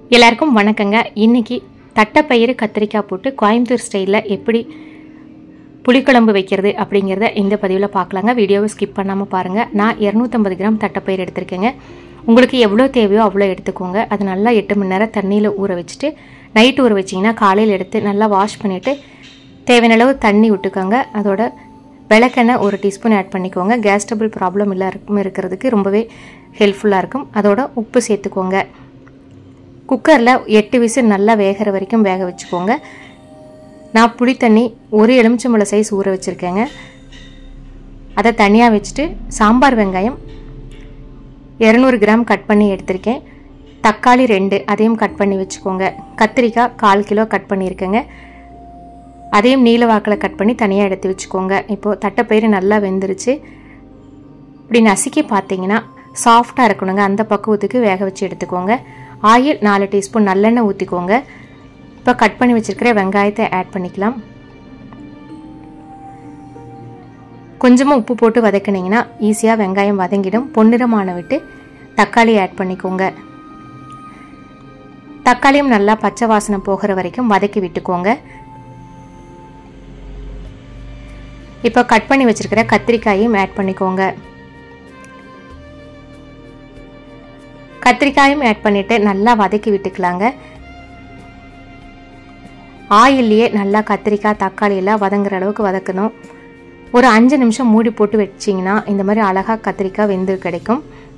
எல்லாருக்கும் வணக்கங்க. இன்னைக்கு தட்டைப்பயிறு கத்திரிக்காய் போட்டு கோயம்புத்தூர் ஸ்டைலில் எப்படி புளிக்குழம்பு வைக்கிறது அப்படிங்கிறத இந்த பதிவில் பார்க்கலாங்க. வீடியோவை ஸ்கிப் பண்ணாமல் பாருங்கள். நான் 250 கிராம் தட்டைப்பயிறு எடுத்திருக்கேங்க. உங்களுக்கு எவ்வளோ தேவையோ அவ்வளோ எடுத்துக்கோங்க. அது நல்லா 8 மணி நேரம் தண்ணியில் ஊற வச்சுட்டு நைட்டு ஊற வச்சிங்கன்னா காலையில் எடுத்து நல்லா வாஷ் பண்ணிவிட்டு தேவையான அளவு தண்ணி விட்டுக்கோங்க. அதோட விளக்கெண்ணெய் 1 டீஸ்பூன் ஆட் பண்ணிக்கோங்க. கேஸ் ட்ரபிள் ப்ராப்ளம் இல்லாமல் இருக்கிறதுக்கு ரொம்பவே ஹெல்ப்ஃபுல்லாக இருக்கும். அதோட உப்பு சேர்த்துக்கோங்க. குக்கரில் 8 விசில் நல்லா வேகிற வரைக்கும் வேக வச்சுக்கோங்க. நான் புளி தண்ணி 1 எலுமிச்சம்பழம் சைஸ் ஊற வச்சுருக்கேங்க. அதை தனியாக வச்சுட்டு சாம்பார் வெங்காயம் 200 கிராம் கட் பண்ணி எடுத்திருக்கேன். தக்காளி 2 அதையும் கட் பண்ணி வச்சுக்கோங்க. கத்திரிக்காய் 1/4 கிலோ கட் பண்ணியிருக்கேங்க. அதையும் நீல வாக்கில் கட் பண்ணி தனியாக எடுத்து வச்சுக்கோங்க. இப்போது தட்டைப்பயிறு நல்லா வெந்துருச்சு. இப்படி நசுக்கி பார்த்தீங்கன்னா சாஃப்டாக இருக்கணுங்க. அந்த பக்குவத்துக்கு வேக வச்சு எடுத்துக்கோங்க. ஆயில் 4 டீஸ்பூன் நல்லெண்ணெய் ஊற்றிக்கோங்க. இப்போ கட் பண்ணி வச்சுருக்கிற வெங்காயத்தை ஆட் பண்ணிக்கலாம். கொஞ்சமாக உப்பு போட்டு வதக்கினீங்கன்னா ஈஸியாக வெங்காயம் வதங்கிடும். பொன்னிறமான விட்டு தக்காளி ஆட் பண்ணிக்கோங்க. தக்காளியும் நல்லா பச்சை வாசனை போகிற வரைக்கும் வதக்கி விட்டுக்கோங்க. இப்போ கட் பண்ணி வச்சிருக்கிற கத்திரிக்காயையும் ஆட் பண்ணிக்கோங்க. கத்திரிக்காயும் ஆட் பண்ணிட்டு நல்லா வதக்கி விட்டுக்கலாங்க. ஆயிலேயே நல்லா கத்திரிக்காய் தக்காளி எல்லாம் வதங்குற அளவுக்கு வதக்கணும். ஒரு 5 நிமிஷம் மூடி போட்டு வச்சிங்கன்னா இந்த மாதிரி அழகாக கத்திரிக்காய் வெந்து கிடைக்கும்.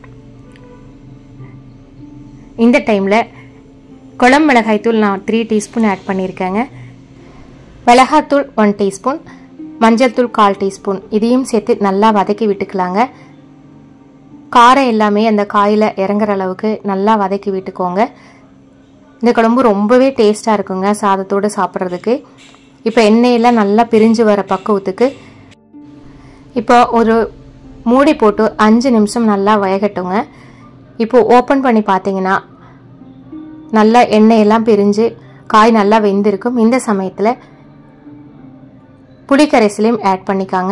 இந்த டைமில் குழம்பு மிளகாய்த்தூள் நான் 3 டீஸ்பூன் ஆட் பண்ணியிருக்கேங்க. மிளகாத்தூள் 1 டீஸ்பூன், மஞ்சள் தூள் 1/4 டீஸ்பூன் இதையும் சேர்த்து நல்லா வதக்கி விட்டுக்கலாங்க. காரம் எல்லாமே அந்த காயில் இறங்குற அளவுக்கு நல்லா வதக்கி விட்டுக்கோங்க. இந்த குழம்பு ரொம்பவே டேஸ்ட்டாக இருக்குங்க சாதத்தோடு சாப்பிட்றதுக்கு. இப்போ எண்ணெயெல்லாம் நல்லா பிரிஞ்சு வர பக்குவத்துக்கு இப்போ ஒரு மூடி போட்டு 5 நிமிஷம் நல்லா வேகட்டுங்க. இப்போ ஓப்பன் பண்ணி பார்த்தீங்கன்னா நல்லா எண்ணெயெல்லாம் பிரிஞ்சு காய் நல்லா வெந்திருக்கும். இந்த சமயத்தில் புளிக்கரைசலையும் ஆட் பண்ணிக்காங்க.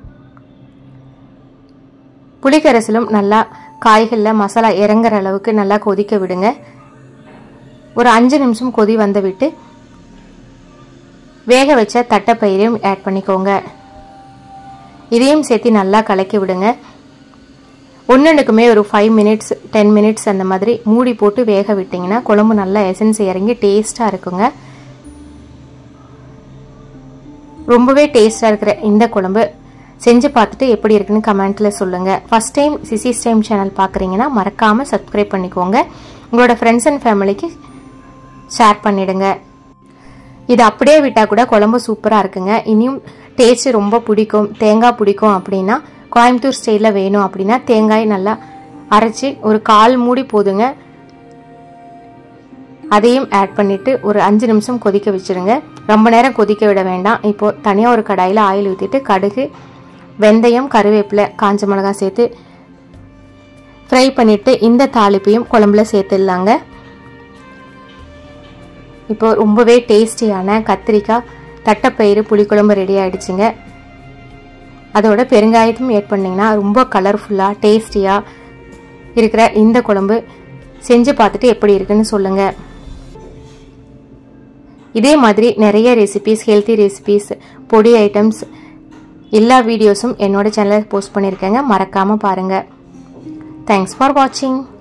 புளிக்கரைசலும் நல்லா காய்களில் மசாலா இறங்குற அளவுக்கு நல்லா கொதிக்க விடுங்க. ஒரு 5 நிமிஷம் கொதி வந்து விட்டு வேக வச்ச தட்டைப்பயிரையும் ஆட் பண்ணிக்கோங்க. இதையும் சேர்த்து நல்லா கலக்கி விடுங்க. ஒன்றுக்குமே ஒரு 5 மினிட்ஸ் 10 மினிட்ஸ் அந்த மாதிரி மூடி போட்டு வேக விட்டிங்கன்னா குழம்பு நல்லா எசன்ஸ் இறங்கி டேஸ்ட்டாக இருக்குங்க. ரொம்பவே டேஸ்ட்டாக இருக்கிற இந்த குழம்பு செஞ்சு பார்த்துட்டு எப்படி இருக்குன்னு கமெண்ட்டில் சொல்லுங்கள். ஃபஸ்ட் டைம் சிசிஸ் டைம் சேனல் பார்க்குறீங்கன்னா மறக்காமல் சப்ஸ்கிரைப் பண்ணிக்கோங்க. உங்களோட ஃப்ரெண்ட்ஸ் அண்ட் ஃபேமிலிக்கு ஷேர் பண்ணிவிடுங்க. இது அப்படியே விட்டால் கூட குழம்பு சூப்பராக இருக்குங்க. இனியும் டேஸ்ட்டு ரொம்ப பிடிக்கும், தேங்காய் பிடிக்கும் அப்படின்னா கோயம்புத்தூர் ஸ்டைலில் வேணும் அப்படின்னா தேங்காய் நல்லா அரைச்சி ஒரு 1/4 மூடி போதுங்க. அதையும் ஆட் பண்ணிவிட்டு ஒரு 5 நிமிஷம் கொதிக்க வச்சுருங்க. ரொம்ப நேரம் கொதிக்க விட வேண்டாம். இப்போது தனியாக ஒரு கடாயில் ஆயில் ஊற்றிட்டு கடுகு, வெந்தயம், கருவேப்பிலை, காஞ்ச மிளகாய் சேர்த்து ஃப்ரை பண்ணிவிட்டு இந்த தாளிப்பையும் குழம்புல சேர்த்துடலாங்க. இப்போ ரொம்பவே டேஸ்டியான கத்திரிக்காய் தட்டைப்பயிறு புளிக்குழம்பு ரெடி ஆகிடுச்சுங்க. அதோட பெருங்காயத்தையும் ஆட் பண்ணிங்கன்னா ரொம்ப கலர்ஃபுல்லாக டேஸ்டியாக இருக்கிற இந்த குழம்பு செஞ்சு பார்த்துட்டு எப்படி இருக்குன்னு சொல்லுங்கள். இதே மாதிரி நிறைய ரெசிபீஸ், ஹெல்த்தி ரெசிபீஸ், பொடி ஐட்டம்ஸ் எல்லா வீடியோஸும் என்னோட சேனலில் போஸ்ட் பண்ணியிருக்கேங்க. மறக்காமல் பாருங்கள். தேங்க்ஸ் ஃபார் வாட்சிங்.